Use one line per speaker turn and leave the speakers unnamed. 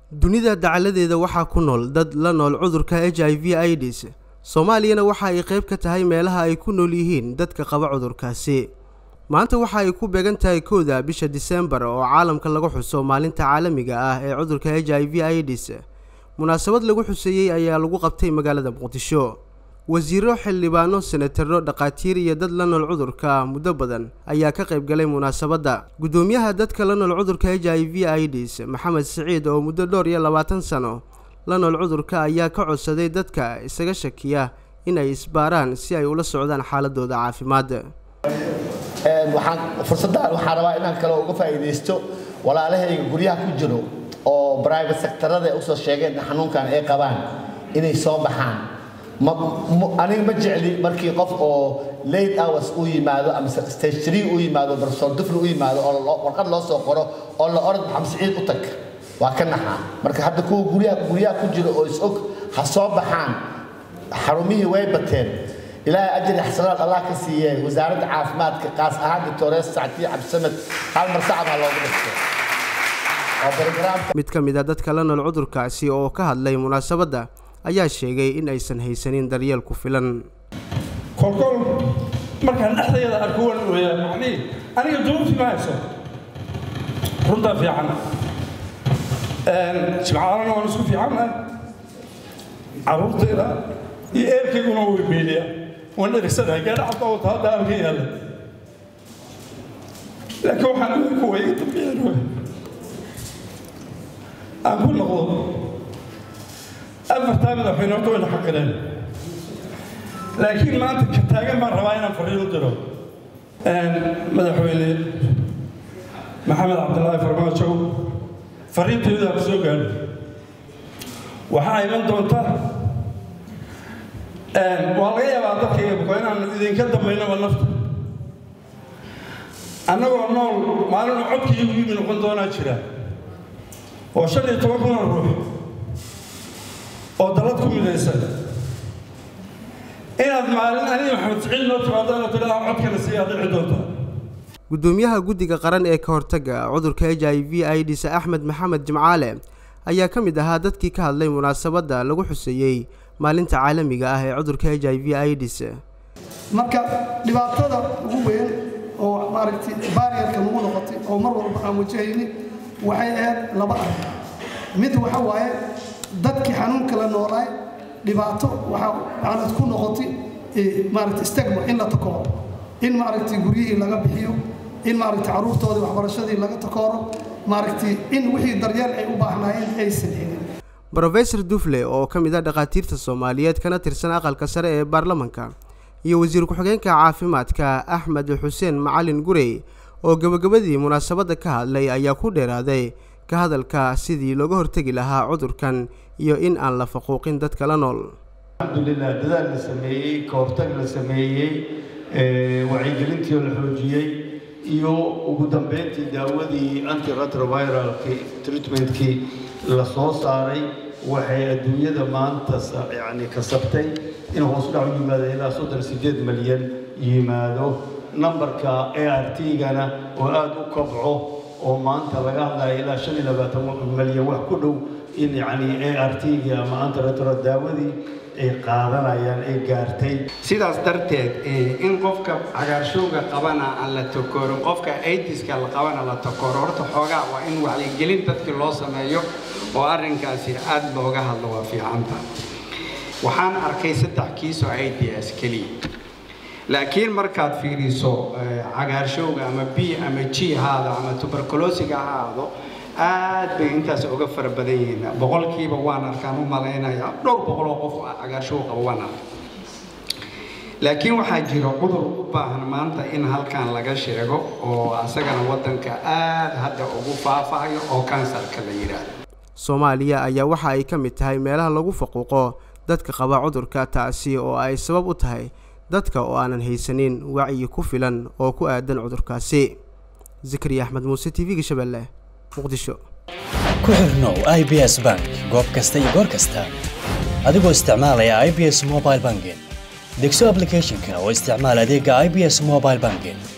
dunida dacaladeeda waxaa ku nool dad la nool cudurka HIV/AIDS. Soomaaliyana waxa ay qayb ka tahay meelaha ay ku nool yihiin dadka qaba cudurkaasi. Maanta waxa ay ku beegan tahay 1 bisha December oo caalamka lagu xuso maalinta caalamiga ah ee cudurka HIV/AIDS. Munaasabad lagu xuseeyay ayaa lagu qabtay magaalada Muqdisho. wasiiro xildhibaano senataro dhaqaatiir iyo dad la nool cudurka muddo badan ayaa ka qayb galay munaasabada. Gudoomiyaha dadka la nool cudurka HIV/AIDS Maxamed Saciid oo muddo 20 sano la nool cudurka ayaa ka codsaday dadka isaga shakiya in ay isbaaraan si ay ula socdaan xaaladooda caafimaad.
waxaan rabaa inaan kale uga faa'iideysto walaalahayga guryaha ku jiro oo private sectorada u soo sheegeen xanuunkan ay qabaan inay soo baxaan. aniga ma jecli markii qof oo late hours u yimaado ama stage 3 u yimaado barsool dufl u yimaado oo warqad loo soo qoro oo la orod Maxamed Saciid u tag waa ka naxaa. marka hadda guryaha ku jiro oo is og ha soo baxaan xarumihii way bateen. ilaahay ajri xasanaad Allah ka siiyay wasaaradda caafimaadka qaas ahaan Dr. Saacid Cabdisamed hal mar saacad loogu dhigtay
mid ka mid ah dadka la nool cudurkaasi oo ka hadlay munaasabada ayaa sheegay in aysan haysanin daryeel ku filan.
kolkol markaan dhaxdayda arko waan ooyaa macni aniga duubti ma hayso runta fiican jimcaana waan isku fiican caruurtayda iyo eerkayguna way beeliya waan dhagsadaa gaadhacad oo taada halkan yaalla laakiin waxaan ku way tabiiro aan ku noqdo أفرتها من الحين أرتوي الحقيقة لكن ما أنت كتاجم مرة واينا فريق درو مدحويني محمد عبد الله فرماشو فريق تيدا بسوقان وحاي من دونتا والله يا بعضك يا بقولنا إذا كذا بينا والنفط أنا والله ما لنا عبك يجي من قندونا شراء وشل يتوقفون الروح oo daladku midaysan inaad maalin aniga Maxamed Saciid noo timaadana tilaa codkana siyaadada doonta.
Gudoomiyaha guddiga qaran ee ka hortagga cudurka HIV/AIDS Axmed Maxamed Jimcaale ayaa ka mid ahaa dadkii ka hadlay munaasabada lagu xuseeyay maalinta caalamiga ah ee cudurka HIV/AIDS.
marka dhibaatada ugu weyn oo maaragtay barrier-ka ugu noqotay oo mar walba aan wajahayni waxay ahayd laba arrin. mid waxa waaye dadkii xanuunka la noolay dhibaato waxa aanad ku noqotay maaragtay stigma in la takooro in maaragtay guriyihii laga bixiyo in maaragtay caruurtoodii waxbarashadii laga takooro maaragtay in wixii daryeel ay u baahnaayeen aysan helin.
Professor Dufle oo ka mid ah dhaqaatiirta Soomaaliyeed kana tirsan aqalka sare ee baarlamaanka iyo wasiir ku-xigeenka caafimaadka Axmed Xuseen Macalin Gurey oo gabagabadii munaasabada ka hadlay ayaa ku dheeraaday ka hadalka sidii looga hortagi lahaa cudurkan iyo in aan la faquuqin dadka la nool.
alxamdulillah dadaal la sameeyay ka hortag la sameeyay wacyigelintii la xoojiyay iyo ugu dambeyntii daawadii antiretroviral treatmentkii la soo saaray waxay adduunyada maanta yani kasabtay in hoos u dhac yimaado ilaa 38 milyan yimaado numberka ART-gana oo aad u kobco oo maanta laga hadlayo ilaa 25 milyan wax ku dhow in yani ART-ga ama antiretro daawadii ay qaadanayaan ay gaartay.
sidaas darteed in qofka cagaarshowga qabana aan la takoorin qofka AIDS-ka la qabana la takooro horta xoogaa waa in wacyigelin dadkii loo sameeyo oo arrinkaasi aad looga hadlo waa fiicanta. waxaan arkay 3 kiis oo AIDS kaliya laakiin markaad fiiriso cagaarshowga ama B ama G haada ama tuberculosis haado aad bay intaas uga fara badan yihiin boqolkiiba waan arkaan u maleynaya dhowr boqol oo qof cagaarshow qaba wana laakiin waxaa jira cudur u baahan maanta in halkan laga sheego oo asagana wadanka aad hadda ugu faafayo oo kansarka la yiraahdo.
Soomaaliya ayaa waxa ay ka mid tahay meelaha lagu faquuqo dadka qaba cudurka taasi oo ay sabab u tahay dadka oo aanan haysanin wacyi ku filan oo ku aadan cudurkaasi. Zakariya Axmed Muuse TV Shabeelle Muqdisho.
ku xirnow IBS Bank goob kasta iyo goor kasta adigoo isticmaalaya IBS Mobile Banking. degso application-ka oo isticmaal adeega IBS Mobile Banking.